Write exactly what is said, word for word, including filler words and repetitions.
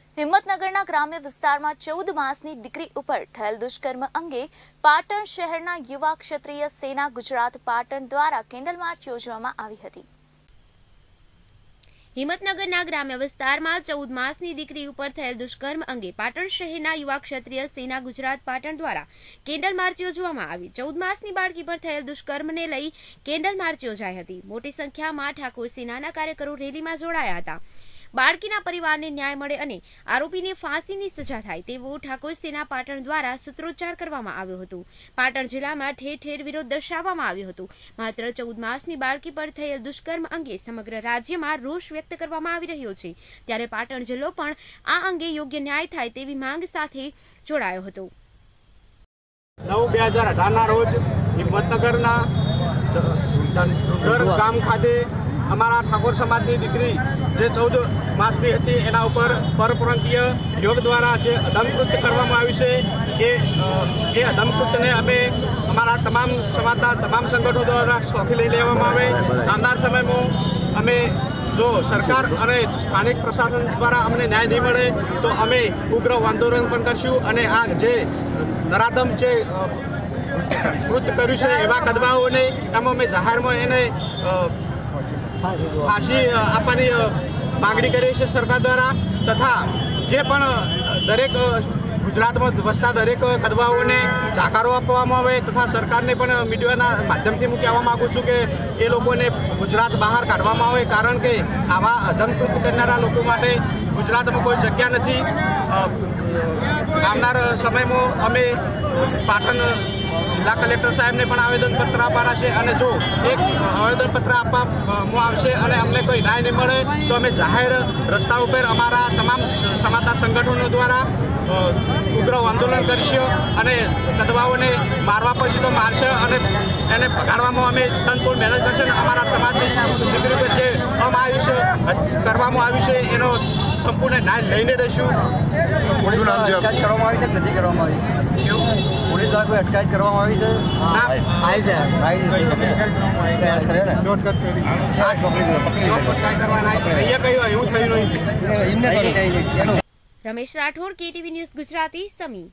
હિંમતનગરના ગ્રામ્ય વિસ્તારમાં ચૌદ માસની દીકરી ઉપર થયેલ દુષ્કર્મ અંગે પાટણ શહેરના યુવા ક્ષત્રિય સેના ગુજરાત પાટણ દ્વારા કેન્ડલ માર્ચ યોજવામાં આવી હતી। હિંમતનગરના ગ્રામ્ય વિસ્તારમાં ચૌદ માસની દીકરી ઉપર થયેલ દુષ્કર્મ અંગે પાટણ શહેરના યુવા ક્ષત્રિય સેના ગુજરાત પાટણ દ્વારા કેન્ડલ માર્ચ યોજવામાં આવી। ચૌદ માસની બાળકી પર થયેલ દુષ્કર્મને લઈ કેન્ડલ માર્ચ યોજાઈ હતી। મોટી સંખ્યામાં ઠાકોર સેનાના કાર્યકરો રેલીમાં જોડાયા હતા। બાળકીના પરિવારને ન્યાય મળે અને આરોપીને ફાંસીની સજા થાય તેવો ઠાકોર સેના પાટણ દ્વારા સૂત્રોચ્ચાર કરવામાં આવ્યો હતો। પાટણ જિલ્લામાં ઠેર ઠેર વિરોધ દર્શાવવામાં આવ્યો હતો। માત્ર ચૌદ માસની બાળકી પર થયેલ દુષ્કર્મ અંગે સમગ્ર રાજ્યમાં રોષ વ્યક્ત કરવામાં આવી રહ્યો છે, ત્યારે પાટણ જિલ્લો પણ આ અંગે યોગ્ય ન્યાય થાય તેવી માંગ સાથે જોડાયો હતો। નવ બે હજાર અઢારના રોજ હિંમતનગરના ઘર ગામ ખાતે અમારા ઠાકોર સમાજની દીકરી જે ચૌદ માસની હતી એના ઉપર પરપ્રાંતીય યોગ દ્વારા જે અધમકૃત્ય કરવામાં આવ્યું છે એ એ અધમકૃત્યને અમે અમારા તમામ સમાજના તમામ સંગઠનો દ્વારા સોંપી લઈ લેવામાં આવે। આવનાર સમયમાં અમે જો સરકાર અને સ્થાનિક પ્રશાસન દ્વારા અમને ન્યાય નહીં મળે તો અમે ઉગ્ર આંદોલન પણ કરશું અને આ જે નરાધમ જે કૃત્ય કર્યું છે એવા કદવાઓને એમાં અમે જાહેરમાં એને ફાંસી આપવાની માગણી કરી છે સરકાર દ્વારા, તથા જે પણ દરેક ગુજરાતમાં વસતા દરેક કદવાઓને જાકારો આપવામાં આવે તથા સરકારને પણ મીડિયાના માધ્યમથી હું કહેવા માગું છું કે એ લોકોને ગુજરાત બહાર કાઢવામાં આવે, કારણ કે આવા અધમકૃત્ય કરનારા લોકો માટે ગુજરાતમાં કોઈ જગ્યા નથી। આવનાર સમયમાં અમે પાટણ જિલ્લા કલેક્ટર સાહેબને પણ આવેદનપત્ર આપવાના છે અને જો એક આવેદનપત્ર આપવામાં આવશે અને અમને કોઈ ન્યાય નહીં મળે તો અમે જાહેર રસ્તા ઉપર અમારા તમામ સમાજના સંગઠનો દ્વારા ઉગ્ર આંદોલન કરીશું અને કદવાઓને મારવા પછી તો મારશે અને એને પકડવામાં અમે તનતોડ મહેનત કરશે અને અમારા સમાજની દીકરી પર જે અમાયુષ્ય કરવામાં આવ્યું છે એનો સંપૂર્ણ ન્યાય લઈને રહીશું। શું નામ છે? અટકાયત કરવામાં આવી છે કે નથી કરવામાં આવી? પોલીસ દ્વારા કોઈ અટકાયત કરવામાં આવી છે? આવી છે રમેશ રાઠોડ, કેટીવી ન્યૂઝ ગુજરાતી, સમી।